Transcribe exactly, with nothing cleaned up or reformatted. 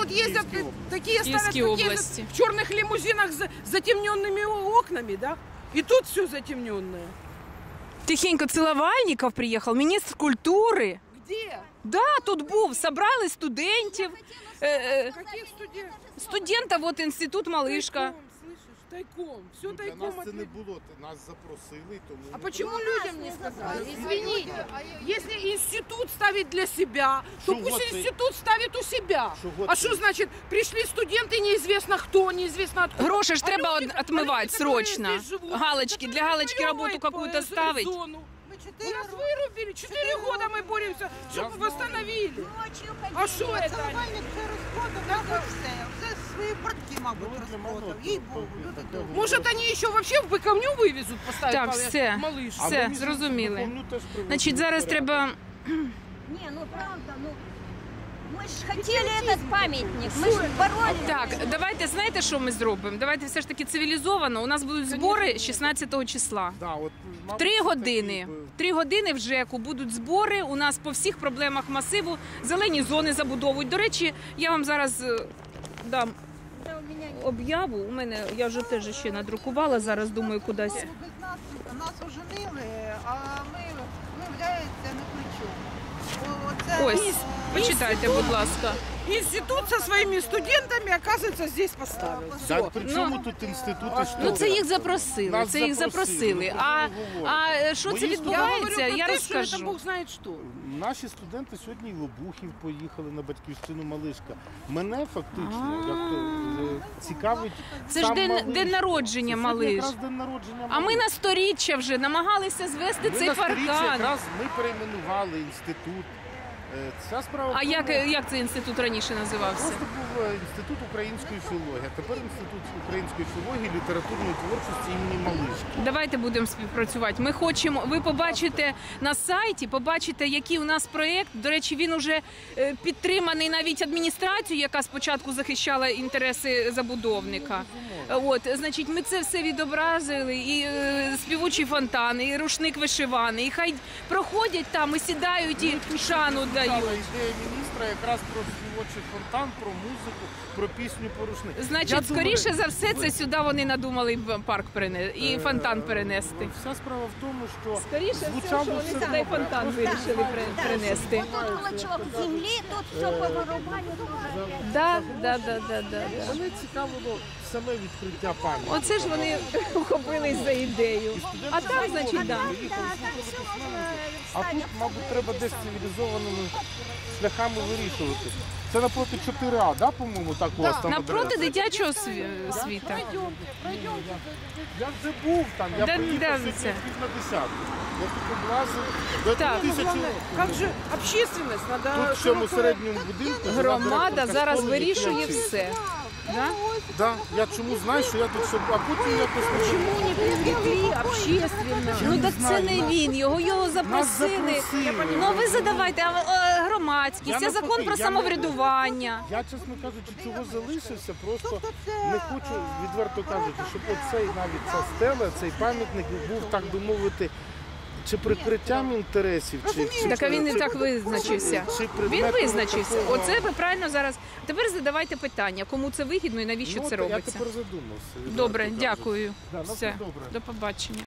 вот ездят, Киевской такие ставят, Киевской вот ездят области. в черных лимузинах с затемненными окнами, да? И тут все затемненное. Тихенько Целовальников приїхав, міністр культури. Где? Да, тут був, собрали студентів. Е, е, Каких студентов? студентів, от інститут Малишка. Тайком, слышишь, тайком. Все Ну, для тайком. нас це не от- було, нас запросили, тому... А ми почему туди- людям не сказали? Извините, если институт ставит для себя, то Чего пусть ты- институт ставит у себя. Чего А ты- что значит, пришли студенты неизвестно кто, неизвестно откуда. Гроші ж А треба люди- отмивати а люди, которые срочно. здесь живут, Галочки, для которые галочки работу отвоевывают какую-то по ставить. зону. У нас вырубили, четыре года мы боремся, чтобы восстановили. А что это? Целувальник вже розпродав, мабуть, все. Все свої братки, мабуть, Ну, для розпродав. мене Їй то- Богу, то- люди таке добрі. Может, они еще вообще в Быковню вывезут, поставить Так, палец- все. малыш. А Все, ми зрозуміли. Быковню теж привозили Значить, зараз порядок. треба... Не, ну правда, ну мы же хотели этот памятник, мы же боролись. Так, давайте, знаєте, що ми зробимо? Давайте все ж таки цивілізовано. У нас будуть збори шістнадцятого числа. Да, от, мабуть, Три це години. такий би- Три години в ЖЕКу будуть збори. У нас по всіх проблемах масиву зелені зони забудовують. До речі, я вам зараз е, дам об'яву. У мене я вже теж ще надрукувала. Зараз думаю, кудись. Без нас, нас оженили, а ми, виявляється, не при чому. О, Оце, Ось, почитайте, будь ласка. Институт со своими студентами, оказывается, здесь поставил. Да, Всё. при чому Ну, тут інститути? що Ну це їх ви? запросили. Нас Це їх запросили, запросили. ну, А, про що ви говорите? а що Мої це студенти- Я говорю відбувається? про Я те, что это розкажу. Бог знает что. Наші студенти сьогодні і Лобухів поїхали на батьківщину Малишка. Мене фактично як то, е, цікавить. Це ж сам день, Малиш. день народження, Це Малиш. якраз день народження А ми Малиш. на сторіччя вже намагалися звести Ми цей на сторіччя паркан. якраз ми перейменували інститут. Е, Ця справа. в А тому, як, як цей інститут раніше називався? Просто був е, інститут української філології, а тепер інститут української філології, літературної творчості імені Малишки. Давайте будемо співпрацювати. Ми хочемо, ви побачите на сайті, побачите, який у нас проєкт. До речі, він уже е, підтриманий навіть адміністрацією, яка спочатку захищала інтереси забудовника. От, значить, ми це все відобразили, і е, співучий фонтан, і рушник вишиваний, і хай проходять там і сідають, і шану дають. Стала ідея міністра якраз про співочий фонтан, про музику, про пісню, про рушник. Я Значить, думаю, скоріше за все, це сюди вони надумали в парк перенести, і фонтан перенести. Вся справа в тому, що Скоріше всього, звучало що вони все сюди і добре. фонтан Просто вирішили перенести. Вот тут клочок земли, тут все повырубали тоже. Да, да, да, да, да. Мене цікавило саме відкриття пам'ятника. Оце ж вони ухопились за ідею. А там, значить, да. А тут, мабуть, треба десь цивілізованими шляхами вирішувати. Це напроти чотири А, да, по-моєму, так у вас там Напроти адреса? дитячого сві- світа. Я вже був там, я Де- приїхав де сьогодні це? пів на десятку. Я тут облазив до Так. тисячі Главное, років. как же общественность надо... Тут в цьому широкую- середньому будинку жила Громада директорка зараз школи, які вирішує вчить. все. Да? Да, я чому знаю, що я тут щоб, а потім якось Почему не привлекли общественно? Ну так це знаю, не нас- він, його його запросили. запросили. Ну ви задавайте, а е, громадськість, Я це закон навпаки, про я не- самоврядування. Я, чесно кажучи, чого залишився, просто не хочу, відверто кажучи, щоб оцей навіть ця стела, цей пам'ятник був, так би мовити, чи прикриттям інтересів, чи, чи Так а він і чи- так визначився. чи Він предметом визначився. такого- Оце ви правильно зараз. Тепер задавайте питання, кому це вигідно і навіщо Ну, це от Я робиться. тепер задумався. відверто Добре, кажучи. дякую. Да, на Все, все добре. до побачення.